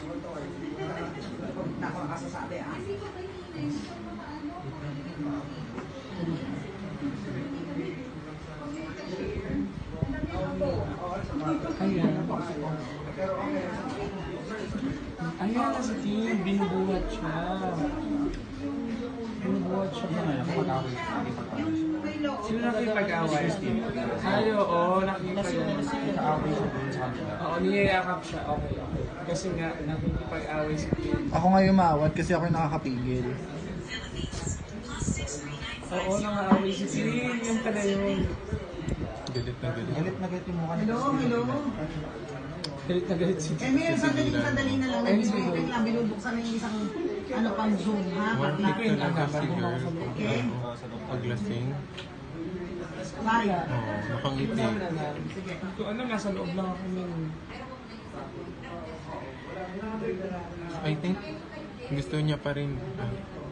Nakakasasabi ah. Ayan na si Tim, binubuhat siya. Binubuhat siya. Sino nakipag-away? Ay, oo, nakipag-away siya. Oo, niyayakap siya. Okay. Kasi nga, nakikipag-away si Tim. Ako nga umawat kasi ako yung nakakapigil. Oo, nangaaway si Tim. Yung pala yun. Galit na galit yung mukha Hello, hello. Galit na galit si Tim. May sandali na lang. Nag-waiting lang. Binubuksan na yung isang pang Zoom ha. Hindi ko yung Talaga agapan si kung girl makasabot. Okay. paglasing. Bye. Oo, nakangiti. Sige. Ito ano, nasa loob lang ako nun. I think gusto niya pa rin.